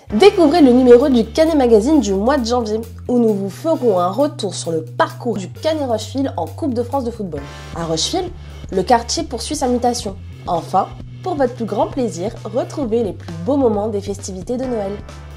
Découvrez le numéro du Canet Magazine du mois de janvier, où nous vous ferons un retour sur le parcours du Canet Rocheville en Coupe de France de football. À Rocheville, le quartier poursuit sa mutation. Enfin, pour votre plus grand plaisir, retrouvez les plus beaux moments des festivités de Noël.